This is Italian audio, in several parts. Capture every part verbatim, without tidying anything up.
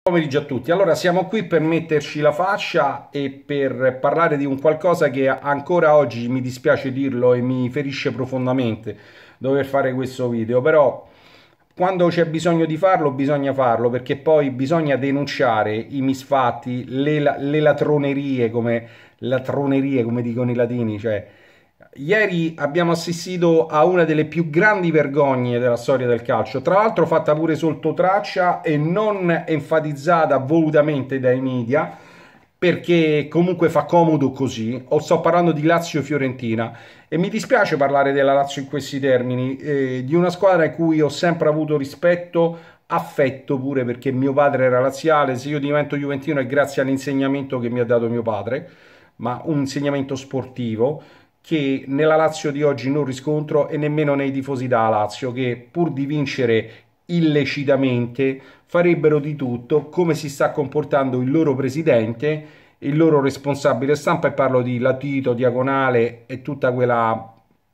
Pomeriggio a tutti. Allora, siamo qui per metterci la faccia e per parlare di un qualcosa che ancora oggi mi dispiace dirlo e mi ferisce profondamente dover fare questo video, però quando c'è bisogno di farlo bisogna farlo, perché poi bisogna denunciare i misfatti, le, le latronerie, come latronerie come dicono i latini, cioè ieri abbiamo assistito a una delle più grandi vergogne della storia del calcio, tra l'altro fatta pure sotto traccia e non enfatizzata volutamente dai media, perché comunque fa comodo così. O sto parlando di Lazio-Fiorentina e mi dispiace parlare della Lazio in questi termini, eh, di una squadra in cui ho sempre avuto rispetto, affetto pure, perché mio padre era laziale. Se io divento juventino è grazie all'insegnamento che mi ha dato mio padre, ma un insegnamento sportivo che nella Lazio di oggi non riscontro, e nemmeno nei tifosi da Lazio, che pur di vincere illecitamente farebbero di tutto, come si sta comportando il loro presidente, il loro responsabile stampa, e parlo di Latito, Diagonale e tutta quella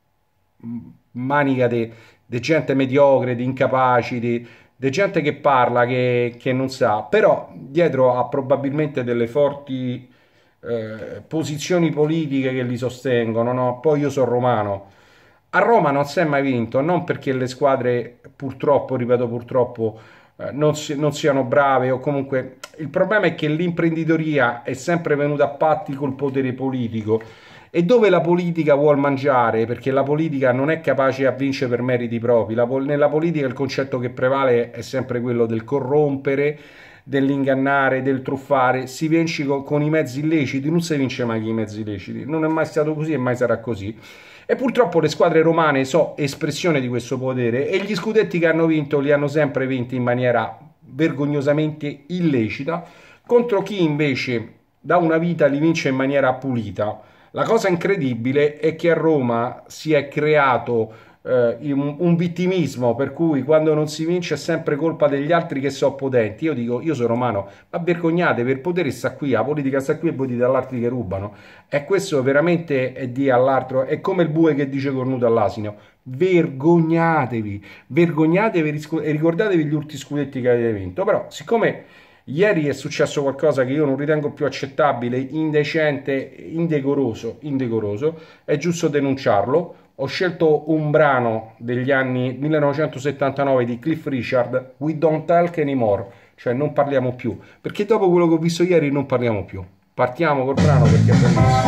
manica di gente mediocre, di incapaci, di gente che parla, che, che non sa, però dietro ha probabilmente delle forti Eh, posizioni politiche che li sostengono, no? Poi io sono romano. A Roma non si è mai vinto, non perché le squadre purtroppo, ripeto purtroppo, eh, non, si, non siano brave, o comunque il problema è che l'imprenditoria è sempre venuta a patti col potere politico, e dove la politica vuol mangiare, perché la politica non è capace a vincere per meriti propri. La, nella politica il concetto che prevale è sempre quello del corrompere, dell'ingannare, del truffare. Si vince con, con i mezzi illeciti, non si vince mai con i mezzi illeciti, non è mai stato così e mai sarà così, e purtroppo le squadre romane sono espressione di questo potere, e gli scudetti che hanno vinto li hanno sempre vinti in maniera vergognosamente illecita, contro chi invece da una vita li vince in maniera pulita. La cosa incredibile è che a Roma si è creato Uh, un, un vittimismo per cui quando non si vince è sempre colpa degli altri che sono potenti. Io dico, io sono romano, ma vergognate, per il potere sta qui, la politica sta qui, e voi dite all'altri che rubano, e questo veramente è di all'altro, è come il bue che dice cornuto all'asino. Vergognatevi, vergognatevi e ricordatevi gli ultimi scudetti che avete vinto. Però siccome ieri è successo qualcosa che io non ritengo più accettabile, indecente, indecoroso, indecoroso, è giusto denunciarlo. Ho scelto un brano degli anni millenovecentosettantanove di Cliff Richard, We Don't Talk Anymore, cioè non parliamo più, perché dopo quello che ho visto ieri non parliamo più. Partiamo col brano perché è bellissimo.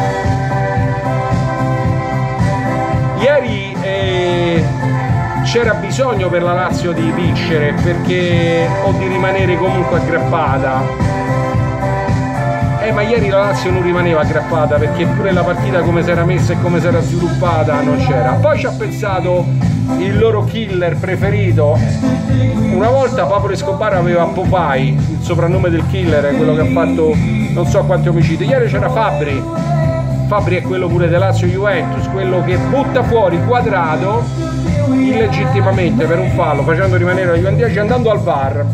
Ieri eh, c'era bisogno per la Lazio di vincere, perché o di rimanere comunque aggrappata. Eh, ma ieri la Lazio non rimaneva aggrappata, perché pure la partita come si era messa e come si era sviluppata non c'era. Poi ci ha pensato il loro killer preferito. Una volta Pablo Escobar aveva Popeye, il soprannome del killer, quello che ha fatto non so quanti omicidi. Ieri c'era Fabri. Fabri è quello pure del Lazio Juventus, quello che butta fuori Quadrato illegittimamente per un fallo, facendo rimanere la Juventus, andando al V A R.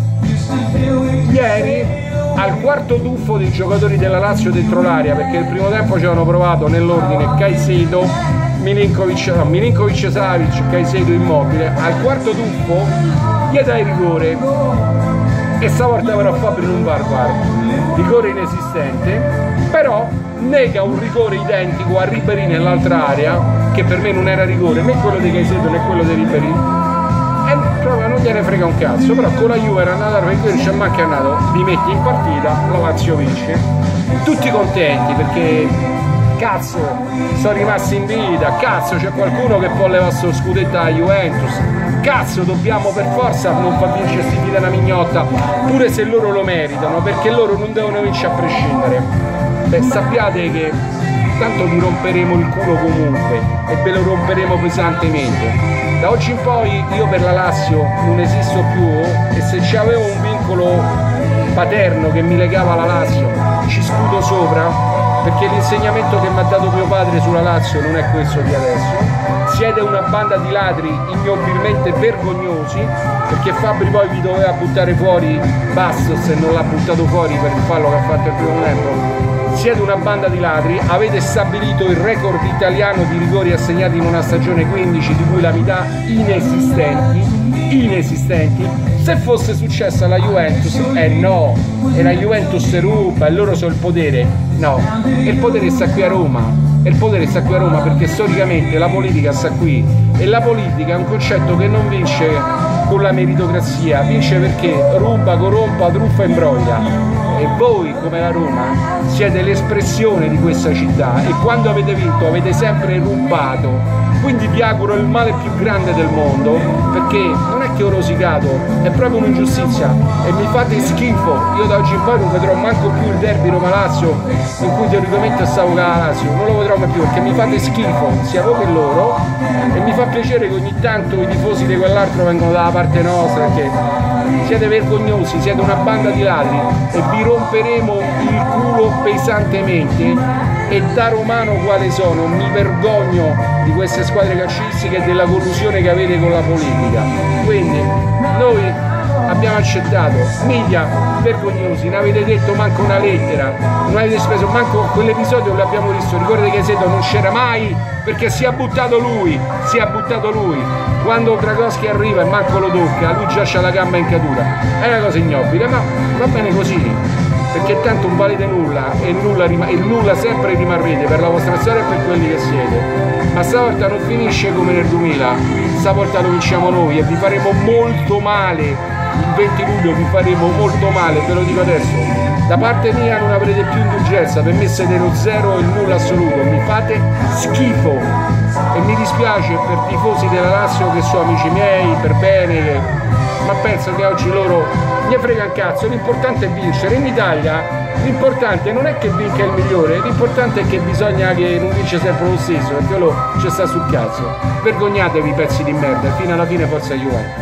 Ieri al quarto tuffo dei giocatori della Lazio dentro l'area, perché il primo tempo ci avevano provato nell'ordine Caicedo, Milinkovic, no, Milinkovic Savic, Caicedo Immobile. Al quarto tuffo gli dai rigore, e stavolta però Fabri non va al V A R, rigore inesistente, però nega un rigore identico a Ribéry nell'altra area, che per me non era rigore né quello di Caicedo né quello di Ribéry, e proprio non gliene frega un cazzo. Però con la Juve era andata, perché c'è manca andato, li metti in partita, la Lazio vince, tutti contenti perché cazzo sono rimasti in vita, cazzo c'è qualcuno che può levare sto scudetto alla Juventus, cazzo dobbiamo per forza non far vincere sti vita una mignotta, pure se loro lo meritano, perché loro non devono vincere a prescindere. Beh, sappiate che tanto vi romperemo il culo comunque, e ve lo romperemo pesantemente. Da oggi in poi io per la Lazio non esisto più, e se c'avevo un vincolo paterno che mi legava alla Lazio ci sputo sopra, perché l'insegnamento che mi ha dato mio padre sulla Lazio non è questo di adesso. Siete una banda di ladri ignobilmente vergognosi, perché Fabri poi vi doveva buttare fuori Bastos e non l'ha buttato fuori per il fallo che ha fatto il primo tempo. Siete una banda di ladri, avete stabilito il record italiano di rigori assegnati in una stagione quindici, di cui la metà inesistenti, inesistenti, Se fosse successo alla Juventus, eh no, e la Juventus ruba e loro sono il potere. No, e il potere sta qui a Roma. E il potere sta qui a Roma perché storicamente la politica sta qui, e la politica è un concetto che non vince con la meritocrazia, vince perché ruba, corrompa, truffa e imbroglia. E voi come la Roma siete l'espressione di questa città, e quando avete vinto avete sempre rubato. Quindi vi auguro il male più grande del mondo, perché non è che ho rosicato, è proprio un'ingiustizia e mi fate schifo. Io da oggi in poi non vedrò manco più il derby Roma-Lazio, in cui teoricamente stavo con la Lazio, non lo vedrò mai più perché mi fate schifo sia voi che loro, e mi fa piacere che ogni tanto i tifosi di quell'altro vengono dalla parte nostra, perché siete vergognosi, siete una banda di ladri e vi romperemo il culo pesantemente. E da romano quale sono, mi vergogno di queste squadre calcistiche e della collusione che avete con la politica. Quindi noi abbiamo accettato, miglia, vergognosi, ne avete detto manco una lettera, non avete speso manco quell'episodio, l'abbiamo visto, ricordate che Sedo non c'era mai perché si è buttato lui, si è buttato lui. Quando Dragoschi arriva e manco lo tocca, lui già c'ha la gamba in caduta. È una cosa ignobile, ma va bene così. Perché tanto non valete nulla e nulla, e nulla sempre rimarrete per la vostra storia e per quelli che siete. Ma stavolta non finisce come nel duemila, stavolta lo vinciamo noi e vi faremo molto male. Il venti luglio vi faremo molto male, ve lo dico adesso. Da parte mia non avrete più indulgenza, per me siete lo zero e il nulla assoluto, mi fate schifo. E mi dispiace per tifosi della Lazio che sono amici miei, per bene, che... ma penso che oggi loro ne frega un cazzo, l'importante è vincere. In Italia l'importante non è che vinca il migliore, l'importante è che bisogna che non vince sempre lo stesso, perché quello ci sta sul cazzo. Vergognatevi pezzi di merda, e fino alla fine forza Juventus.